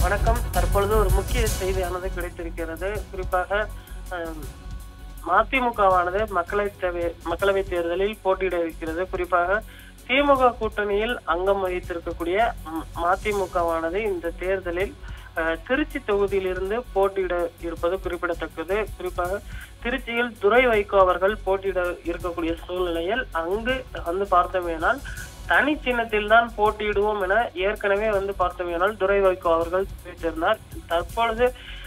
வணக்கம். தற்பொழுது ஒரு முக்கிய செய்தியானது கிடைத்திருக்கிறது. குறிப்பாக மதிமுகவானது மக்களவை தேர்தலில் போட்டியிட இருக்கிறது. குறிப்பாக திமுக கூட்டணியில் அங்கம் வகித்திருக்கக்கூடிய மதிமுகவானது இந்த தேர்தலில் திருச்சி தொகுதியிலிருந்து போட்டியிட இருப்பது குறிப்பிடத்தக்கது. குறிப்பாக திருச்சியில் துரை வைகோ அவர்கள் போட்டியிட இருக்கக்கூடிய சூழ்நிலையில் அங்கு பார்த்தோமேனால் தனி சின்னத்தில் தான் போட்டியிடுவோம் என ஏற்கனவே பார்த்தோமேனால் துரை வைகோ அவர்கள் தெரிவித்திருந்தார். தற்பொழுது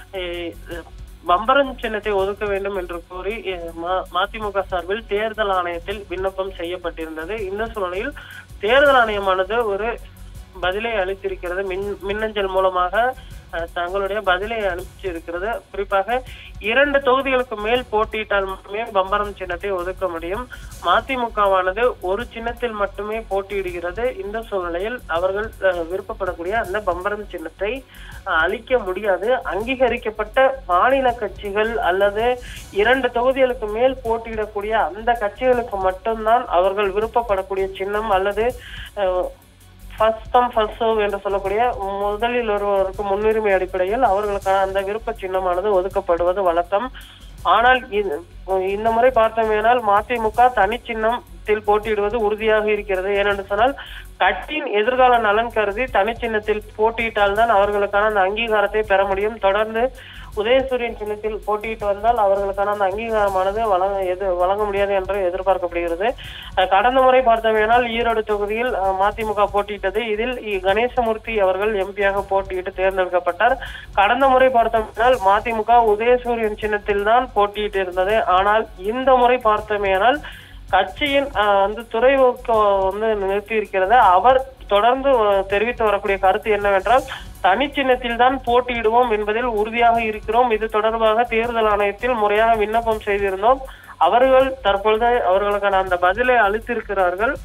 பம்பரம் சின்னத்தை ஒதுக்க வேண்டும் என்று கூறி மதிமுக சார்பில் தேர்தல் ஆணையத்தில் விண்ணப்பம் செய்யப்பட்டிருந்தது. இந்த சூழ்நிலையில் தேர்தல் ஆணையமானது ஒரு பதிலை அளித்திருக்கிறது. மின்னஞ்சல் மூலமாக தங்களுடைய பதிலை அனுப்பிச்சிருக்கிறது. குறிப்பாக 2 தொகுதிகளுக்கு மேல் போட்டியிட்டால் மட்டுமே பம்பரம் சின்னத்தை ஒதுக்க முடியும். மதிமுகவானது ஒரு சின்னத்தில் மட்டுமே போட்டியிடுகிறது. இந்த சூழ்நிலையில் அவர்கள் விருப்பப்படக்கூடிய அந்த பம்பரம் சின்னத்தை அளிக்க முடியாது. அங்கீகரிக்கப்பட்ட மாநில கட்சிகள் அல்லது 2 தொகுதிகளுக்கு மேல் போட்டியிடக்கூடிய அந்த கட்சிகளுக்கு மட்டும்தான் அவர்கள் விருப்பப்படக்கூடிய சின்னம் அல்லது ஃபர்ஸ்ட் கம் ஃபர்ஸ்ட் சர்வ் என்று சொல்லக்கூடிய முதலில் ஒருவருக்கு முன்னுரிமை அடிப்படையில் அவர்களுக்கான அந்த விருப்ப சின்னமானது ஒதுக்கப்படுவது வழக்கம். ஆனால் இந்த முறை பார்த்தோமேனால் மதிமுக தனி சின்னத்தில் போட்டியிடுவது உறுதியாக இருக்கிறது. ஏனென்று சொன்னால் கட்சியின் எதிர்கால நலன் கருதி தனி சின்னத்தில் போட்டியிட்டால் தான் அவர்களுக்கான அந்த அங்கீகாரத்தை பெற முடியும். தொடர்ந்து உதயசூரியன் சின்னத்தில் போட்டியிட்டு வந்தால் அவர்களுக்கான அந்த அங்கீகாரமானது வழங்க முடியாது என்று எதிர்பார்க்கப்படுகிறது. கடந்த முறை பார்த்தோமேனால் ஈரோடு தொகுதியில் மதிமுக போட்டியிட்டது. இதில் கணேசமூர்த்தி அவர்கள் எம்பியாக போட்டியிட்டு தேர்ந்தெடுக்கப்பட்டார். கடந்த முறை பார்த்தோமேனால் மதிமுக உதயசூரியன் சின்னத்தில் தான் போட்டியிட்டு இருந்தது. ஆனால் இந்த முறை பார்த்தோமேனால் கட்சியின் துறை நிறுத்தி இருக்கிறது. அவர் தொடர்ந்து தெரிவித்து வரக்கூடிய கருத்து என்னவென்றால் தனி சின்னத்தில் தான் போட்டியிடுவோம் என்பதில் உறுதியாக இருக்கிறோம். இது தொடர்பாக தேர்தல் ஆணையத்தில் முறையாக விண்ணப்பம் செய்திருந்தோம். அவர்கள் தற்பொழுது அவர்களுக்கான அந்த பதிலை அளித்திருக்கிறார்கள்.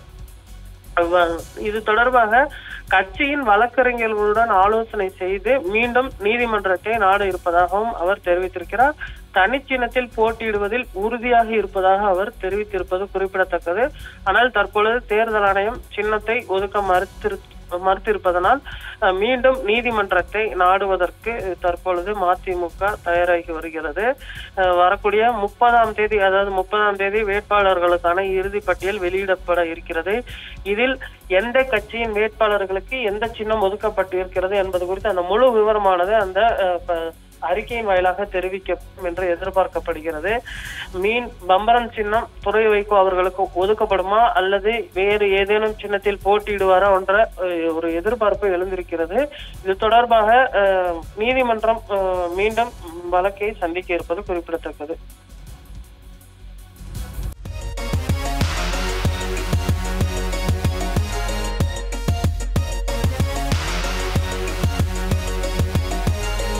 இது தொடர்பாக கட்சியின் வழக்கறிஞர்களுடன் ஆலோசனை செய்து மீண்டும் நீதிமன்றத்தை நாட இருப்பதாகவும் அவர் தெரிவித்திருக்கிறார். தனிச்சின்னத்தில் போட்டியிடுவதில் உறுதியாக இருப்பதாக அவர் தெரிவித்திருப்பது குறிப்பிடத்தக்கது. ஆனால் தற்பொழுது தேர்தல் ஆணையம் சின்னத்தை ஒதுக்க மறுத்திருப்பதனால் மீண்டும் நீதிமன்றத்தை நாடுவதற்கு தற்பொழுது மதிமுக தயாராகி வருகிறது. வரக்கூடிய 30ஆம் தேதி, அதாவது 30ஆம் தேதி வேட்பாளர்களுக்கான இறுதி பட்டியல் வெளியிடப்பட இருக்கிறது. இதில் எந்த கட்சியின் வேட்பாளர்களுக்கு எந்த சின்னம் ஒதுக்கப்பட்டு இருக்கிறது என்பது குறித்து அந்த முழு விவரமானது அந்த அறிக்கையின் வாயிலாக தெரிவிக்கப்படும் என்று எதிர்பார்க்கப்படுகிறது. பம்பரம் சின்னம் துரை வைகோ அவர்களுக்கு ஒதுக்கப்படுமா அல்லது வேறு ஏதேனும் சின்னத்தில் போட்டியிடுவாரா என்ற ஒரு எதிர்பார்ப்பு எழுந்திருக்கிறது. இது தொடர்பாக நீதிமன்றம் மீண்டும் வழக்கை சந்திக்க இருப்பது குறிப்பிடத்தக்கது.